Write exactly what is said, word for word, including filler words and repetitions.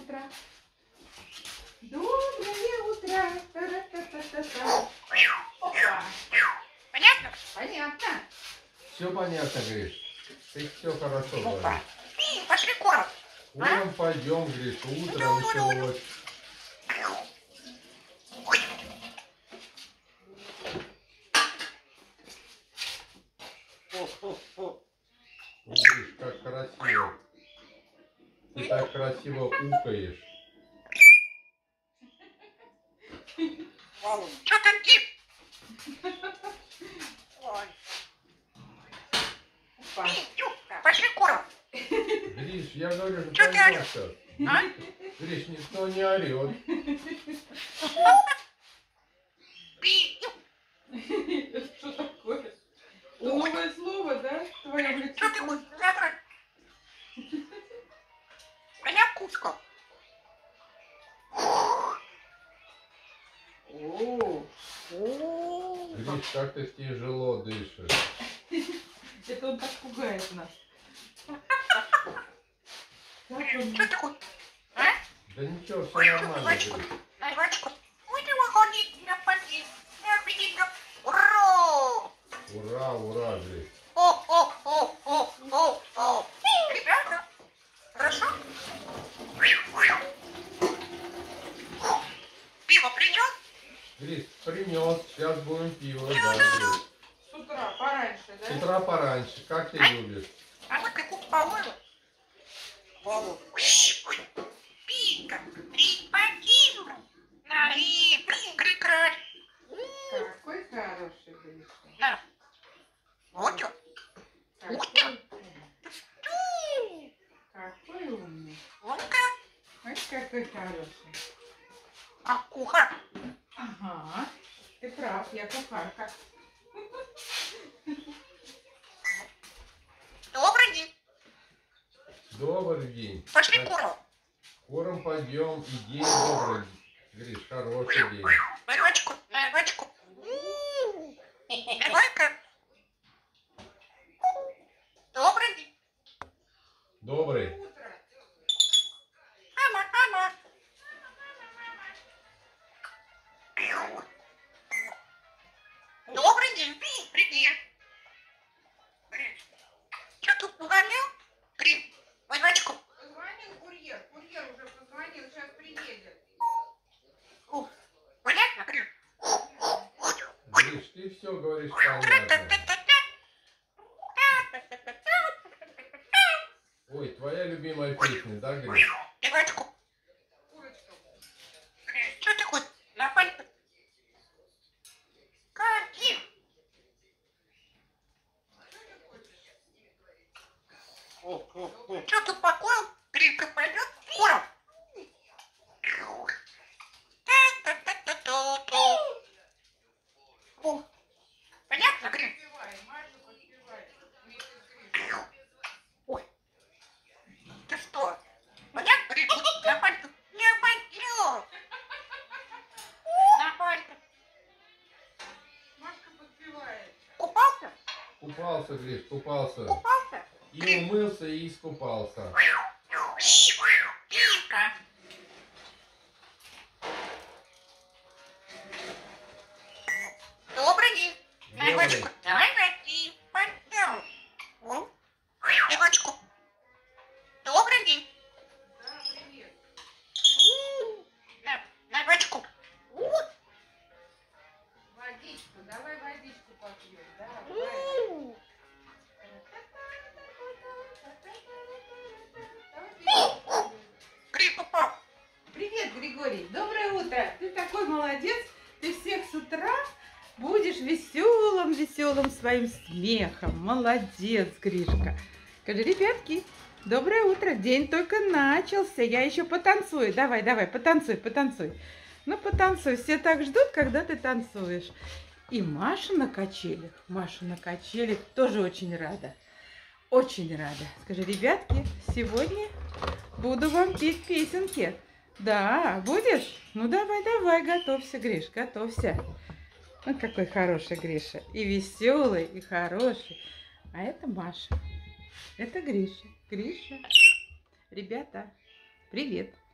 утро. Доброе утро. Та-ра-та-та-та-та. Опа. Понятно? Понятно. Все понятно, Гриш. Ты все хорошо говоришь. Пошли корм. Корм пойдем, Гриш. Утро началось. Гриш, как красиво. Ты так красиво укаешь. Что там, Дим? Ой. Пошли корм. Гриш, я говорю, что Что ты пойдем орешь? сейчас. А? Гриш, никто не орет. Что такое? Новое слово, да? Твое лицо. Что ты хочешь? Завтра. Я кушка. О, Гриш, как ты тяжело дышишь. это он так пугает нас. Как он? Что ты хочешь? А? Да ничего, все нормально, Гриш. Наливачку. Ой, ты выходи, я поди. Я пойди. Ура! Ура, ура, Гриш. О, о, о, о, о, о. Ребята, хорошо? Пиво придет? Гриш, принес, сейчас будем пиво, да, Гриш. С утра пораньше, да? С утра пораньше, как ты любишь? А мы как по-моему. Пика, рипатин, на и прекрат. Какой хороший Гриша. Да. Вот что. Ух ты. Какой, какой умный. Ну-ка. Ой, какой хороший. А кухар? Ага, ты прав, я кухарка. Добрый день. Добрый день. Пошли Так, корм. Корм пойдем, и день добрый. Гриш, хороший день. Наливачку, наливачку. Давай-ка. Добрый день. Добрый. Мама, мама. Добрый день. Привет. Что тут погонял? Грин, наливачку. Позвонил курьер, курьер уже позвонил, сейчас приедет. Понятно, Грин? Гриш, ты все говоришь понятно. Ой, твоя любимая песня, да, Гриш? Девочку. Курочка. Что ты хочешь? На пальце. Какие? Что ты покоил? Гринка пойдет? Корм. О, понятно, Грин? Подпевай, Маша, подпевай. Вместе с Гришей. Ой. Ты что? Понятно, Грин? На пальце. Не пойдет. На пальце. Машка подпевает. Купался? Купался, Гриш, купался. Купался? И умылся, и искупался. Пивка. Добрый день. Наливачку. Давай войти. Пойдем. О, Наливачку. Добрый день. Да, привет. На- Наливачку. Водичку, давай водичку попьем. Давай. Гриб упал. Привет, Григорий. Доброе утро. Ты такой молодец. Ты всех с утра будешь веселым, веселым своим смехом. Молодец, Гришка. Скажи, ребятки, доброе утро. День только начался. Я еще потанцую. Давай, давай, потанцуй, потанцуй. Ну, потанцуй. Все так ждут, когда ты танцуешь. И Маша на качелях. Маша на качелях тоже очень рада. Очень рада. Скажи, ребятки, сегодня буду вам петь песенки. Да, будешь? Ну, давай, давай, готовься, Гриш, готовься. Ну, какой хороший Гриша. И веселый, и хороший. А это Маша. Это Гриша. Гриша. Ребята, привет.